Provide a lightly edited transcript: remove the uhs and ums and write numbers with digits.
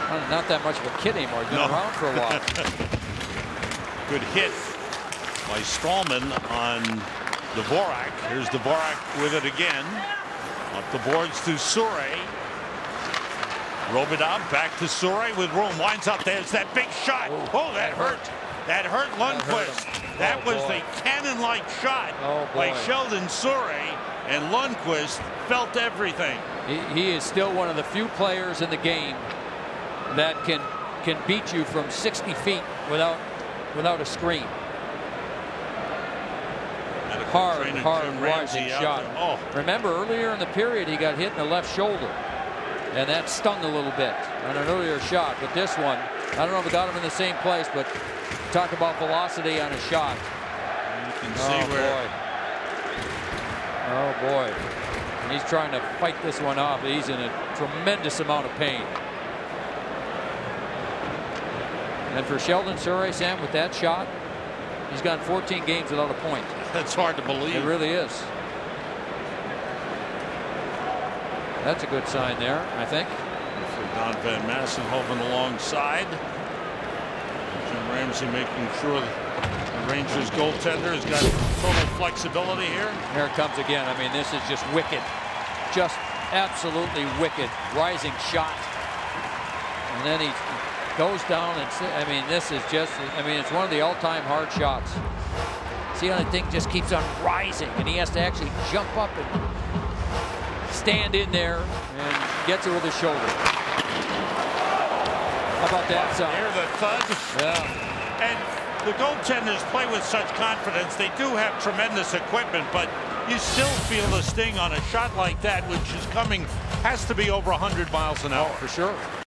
Not that much of a kid anymore. He's been around for a while. Good hit by Stallman on Dvorak. Here's Dvorak with it again. Up the boards to Souray. Robidoux back to Souray with room. Winds up. There's that big shot. Oh, that hurt. That hurt Lundqvist. That was the cannon-like shot by Sheldon Souray, and Lundqvist felt everything. He is still one of the few players in the game that can beat you from 60 feet without a screen. Hard rising shot. Oh. Remember earlier in the period he got hit in the left shoulder, and that stung a little bit on an earlier shot. But this one, I don't know if it got him in the same place, but talk about velocity on a shot. You can see where. Oh boy. And he's trying to fight this one off. He's in a tremendous amount of pain. And for Sheldon Souray, Sam, with that shot, he's gone 14 games without a point. That's hard to believe. It really is. That's a good sign there, I think. For Don Van Massenhoven alongside. Jim Ramsey making sure the Rangers goaltender has got total flexibility here. Here it comes again. I mean, this is just wicked. Just absolutely wicked. Rising shot. And then he goes down and, I mean, this is just, I mean, it's one of the all-time hard shots. See how the thing just keeps on rising, and he has to actually jump up and stand in there and gets it with his shoulder. How about that sound? Hear the thud? Yeah. And the goaltenders play with such confidence. They do have tremendous equipment, but you still feel the sting on a shot like that, which is coming, has to be over 100 miles an hour. For sure.